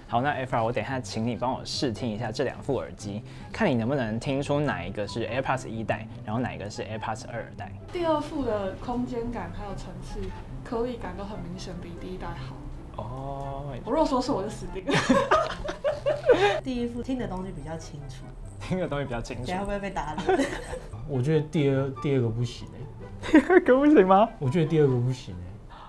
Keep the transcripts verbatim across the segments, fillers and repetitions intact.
好，那 F R， 我等一下请你帮我试听一下这两副耳机，看你能不能听出哪一个是 AirPods 一代，然后哪一个是 AirPods 二代。 第二副的空间感还有层次、颗粒感都很明显比第一代好。哦，我如果说是我就死定了。 第一副听的东西比较清楚， 听的东西比较清楚。 等下会不会被打脸？ 我觉得第二第二个不行哎、欸，第二个不行吗？ 我觉得第二个不行哎、欸。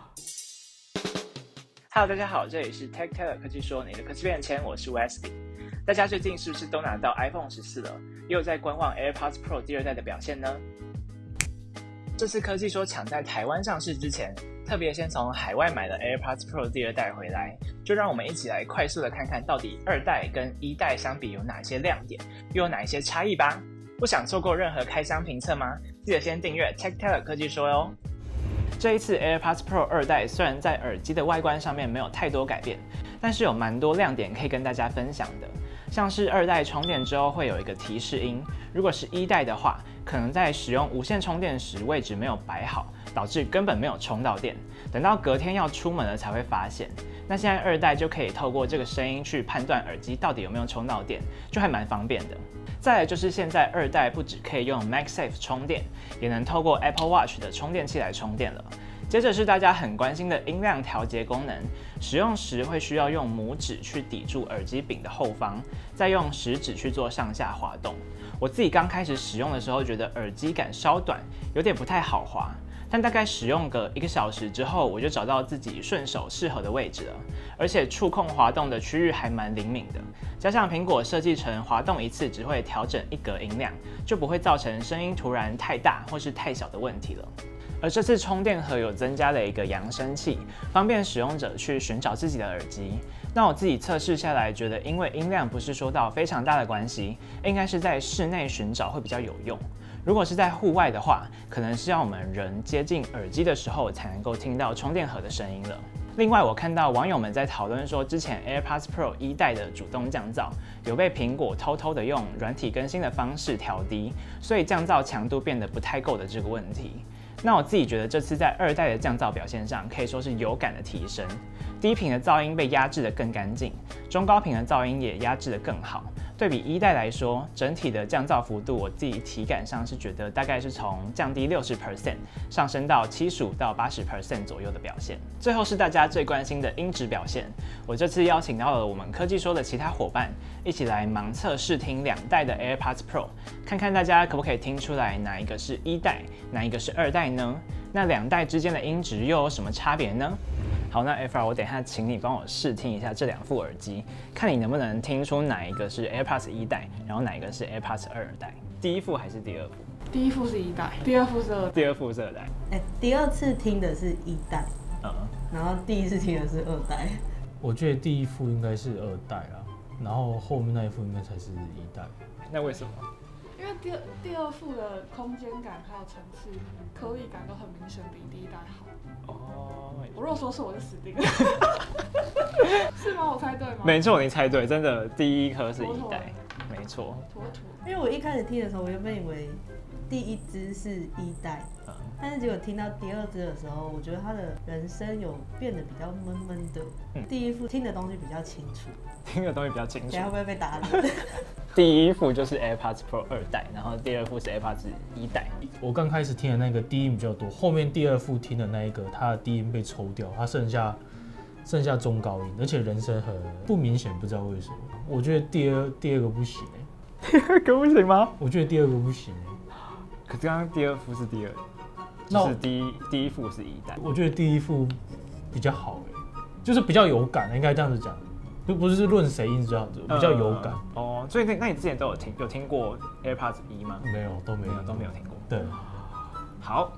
Hello， 大家好，这里是 TechTeller 科技说，你的科技变迁，我是 Wesley。大家最近是不是都拿到 iPhone 十四了？也有在观望 AirPods Pro 第二代的表现呢？这次科技说抢在台湾上市之前，特别先从海外买了 AirPods Pro 第二代回来，就让我们一起来快速的看看到底二代跟一代相比有哪些亮点，又有哪一些差异吧。不想错过任何开箱评测吗？记得先订阅 TechTeller 科技说哟。这一次 AirPods Pro 二代虽然在耳机的外观上面没有太多改变，但是有蛮多亮点可以跟大家分享的。像是二代充电之后会有一个提示音，如果是一代的话，可能在使用无线充电时位置没有摆好，导致根本没有充到电，等到隔天要出门了才会发现。那现在二代就可以透过这个声音去判断耳机到底有没有充到电，就还蛮方便的。再来就是现在二代不只可以用 MagSafe 充电，也能透过 Apple Watch 的充电器来充电了。接着是大家很关心的音量调节功能，使用时会需要用拇指去抵住耳机柄的后方，再用食指去做上下滑动。我自己刚开始使用的时候，觉得耳机感稍短，有点不太好滑。但大概使用个一个小时之后，我就找到自己顺手适合的位置了，而且触控滑动的区域还蛮灵敏的，加上苹果设计成滑动一次只会调整一格音量，就不会造成声音突然太大或是太小的问题了。而这次充电盒有增加了一个扬声器，方便使用者去寻找自己的耳机。那我自己测试下来，觉得因为音量不是说到非常大的关系，应该是在室内寻找会比较有用。如果是在户外的话，可能是要我们人接近耳机的时候才能够听到充电盒的声音了。另外，我看到网友们在讨论说，之前 AirPods Pro 一代的主动降噪有被苹果偷偷的用软体更新的方式调低，所以降噪强度变得不太够的这个问题。那我自己觉得这次在二代的降噪表现上，可以说是有感的提升。低频的噪音被压制得更干净，中高频的噪音也压制得更好。对比一代来说，整体的降噪幅度，我自己体感上是觉得大概是从降低 百分之六十 上升到 百分之七十五到 百分之八十 左右的表现。最后是大家最关心的音质表现，我这次邀请到了我们科技说的其他伙伴，一起来盲测试听两代的 AirPods Pro， 看看大家可不可以听出来哪一个是一代，哪一个是二代呢？那两代之间的音质又有什么差别呢？好，那 F R， 我等一下请你帮我试听一下这两副耳机，看你能不能听出哪一个是 AirPods 一代，然后哪一个是 AirPods 二代。第一副还是第二副？ 第一副是一代，第二副是二代。 第二副是二代。 哎、欸，第二次听的是一代， 嗯， 然后第一次听的是二代。 我觉得第一副应该是二代啦，然后后面那一副应该才是一代。 那为什么？ 因为第二第二副的空间感还有层次、颗粒感都很明显比第一代好。哦，我如果说是我就死定了。是吗？我猜对吗？ 没错，你猜对，真的第一颗是一代，没错。 妥妥。 因为我一开始听的时候，我原本以为第一支是一代，嗯、但是结果听到第二支的时候，我觉得他的人声有变得比较闷闷的。嗯、第一副听的东西比较清楚， 听的东西比较清楚。 等下会不会被打脸？ 第一副就是 AirPods Pro 二代，然后第二副是 AirPods 一代。 我刚开始听的那个低音比较多，后面第二副听的那一个，它的低音被抽掉，它剩下剩下中高音，而且人声很不明显，不知道为什么。我觉得第二第二个不行哎、 欸，第二个不行吗？ 我觉得第二个不行哎、 欸。可是刚刚第二副是第二，就是第一第一副是一代。 我觉得第一副比较好哎、欸，就是比较有感，应该这样子讲。就不是论谁音质好，比较有感、 呃、哦。所以那那你之前都有听有听过 AirPods 一吗？ 没有，都没有， 都没有听过。 对， 好。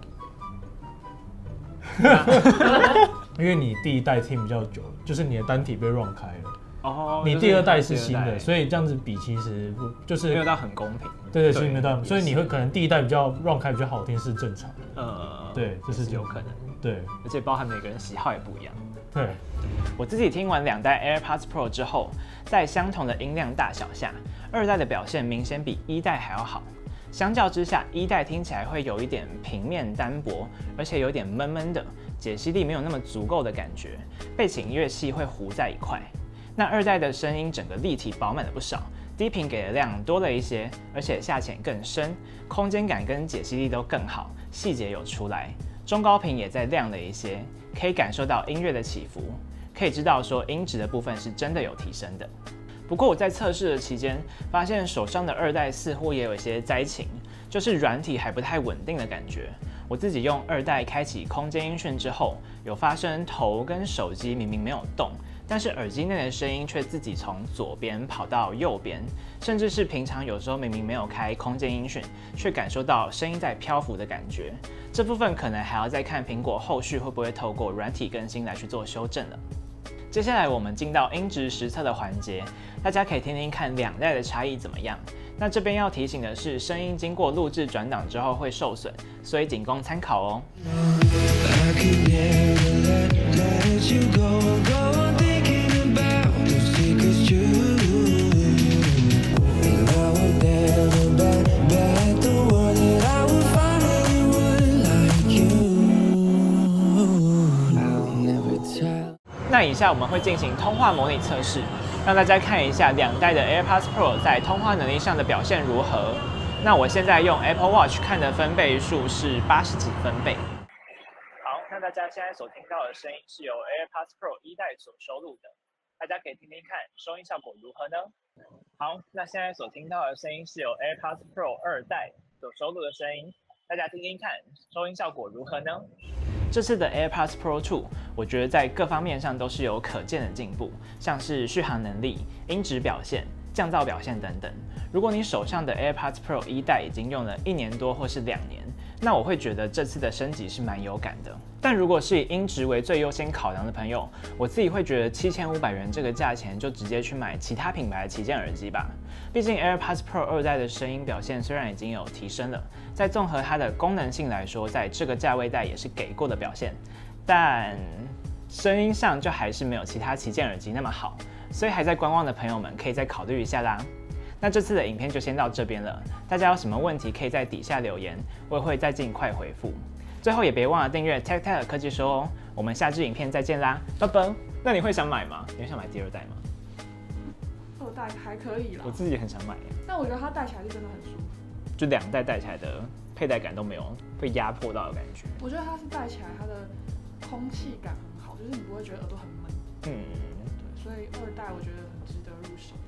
因为你第一代听比较久，就是你的单体被 run 开了。 哦。 你第二代是新的，所以这样子比其实就是没有到很公平。 对对，其实没有到，所以你会可能第一代比较 run 开比较好听是正常的。 呃， 对，这是有可能。 对， 而且包含每个人喜好也不一样。 对， 我自己听完两代 AirPods Pro 之后，在相同的音量大小下，二代的表现明显比一代还要好。相较之下，一代听起来会有一点平面单薄，而且有点闷闷的，解析力没有那么足够的感觉，背景音乐器会糊在一块。 那二代的声音整个立体饱满了不少，低频给的量多了一些，而且下潜更深，空间感跟解析力都更好，细节有出来。中高频也再亮了一些，可以感受到音乐的起伏，可以知道说音质的部分是真的有提升的。不过我在测试的期间，发现手上的二代似乎也有一些灾情，就是软体还不太稳定的感觉。我自己用二代开启空间音讯之后，有发生头跟手机明明没有动，但是耳机内的声音却自己从左边跑到右边，甚至是平常有时候明明没有开空间音讯，却感受到声音在漂浮的感觉。这部分可能还要再看苹果后续会不会透过软体更新来去做修正了。接下来我们进到音质实测的环节，大家可以听听看两代的差异怎么样。那这边要提醒的是，声音经过录制转档之后会受损，所以仅供参考哦。那以下我们会进行通话模拟测试，让大家看一下两代的 AirPods Pro 在通话能力上的表现如何。那我现在用 Apple Watch 看的分贝数是八十几分贝。好，那大家现在所听到的声音是由 AirPods Pro 一代所收录的，大家可以听听看收音效果如何呢？好，那现在所听到的声音是由 AirPods Pro 二代所收录的声音，大家听听看收音效果如何呢？这次的 AirPods Pro 二，我觉得在各方面上都是有可见的进步，像是续航能力、音质表现、降噪表现等等。如果你手上的 AirPods Pro 一代已经用了一年多或是两年，那我会觉得这次的升级是蛮有感的。但如果是以音质为最优先考量的朋友，我自己会觉得七千五百元这个价钱就直接去买其他品牌的旗舰耳机吧。毕竟 AirPods Pro 二代的声音表现虽然已经有提升了，在综合它的功能性来说，在这个价位带也是给过的表现，但声音上就还是没有其他旗舰耳机那么好，所以还在观望的朋友们可以再考虑一下啦。那这次的影片就先到这边了，大家有什么问题可以在底下留言，我也会再尽快回复。最后也别忘了订阅 Tech Tech 科技说哦，我们下支影片再见啦，拜拜。那你会想买吗？你会想买第二代吗？ 二代还可以啦， 我自己很想买耶。 但我觉得它戴起来是真的很舒服， 就两代戴起来的佩戴感都没有被压迫到的感觉。 我觉得它是戴起来它的空气感很好，就是你不会觉得耳朵很闷。嗯，对，所以二代我觉得很值得入手。